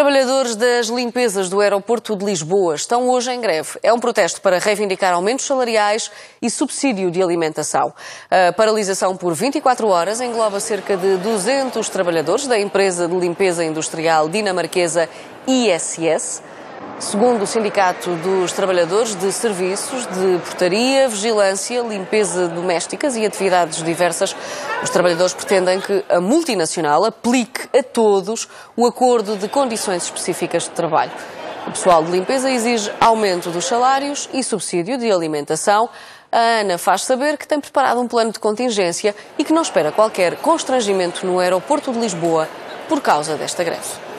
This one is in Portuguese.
Trabalhadores das limpezas do aeroporto de Lisboa estão hoje em greve. É um protesto para reivindicar aumentos salariais e subsídio de alimentação. A paralisação por 24 horas engloba cerca de 200 trabalhadores da empresa de limpeza industrial dinamarquesa ISS. Segundo o Sindicato dos Trabalhadores de Serviços de Portaria, Vigilância, Limpeza Domésticas e Atividades Diversas, os trabalhadores pretendem que a multinacional aplique a todos o acordo de condições específicas de trabalho. O pessoal de limpeza exige aumento dos salários e subsídio de alimentação. A ANA faz saber que tem preparado um plano de contingência e que não espera qualquer constrangimento no aeroporto de Lisboa por causa desta greve.